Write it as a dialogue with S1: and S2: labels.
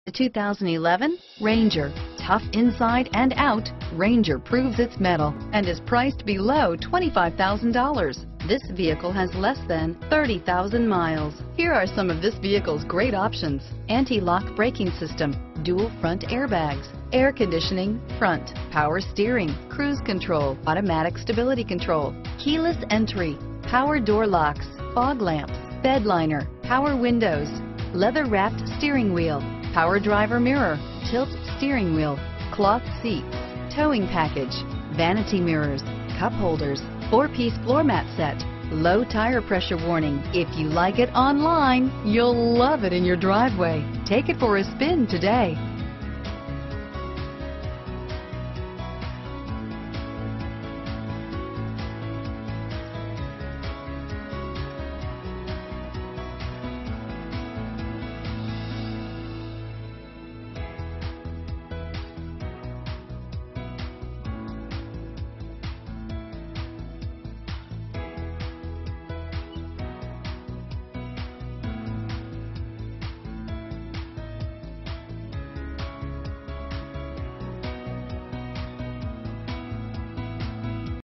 S1: The 2011 Ranger. Tough inside and out, Ranger proves its mettle and is priced below $25,000. This vehicle has less than 30,000 miles. Here are some of this vehicle's great options: anti-lock braking system, dual front airbags, air conditioning, front, power steering, cruise control, automatic stability control, keyless entry, power door locks, fog lamps, bed liner, power windows, leather-wrapped steering wheel, power driver mirror, tilt steering wheel, cloth seats, towing package, vanity mirrors, cup holders, 4-piece floor mat set, low tire pressure warning. If you like it online, you'll love it in your driveway. Take it for a spin today.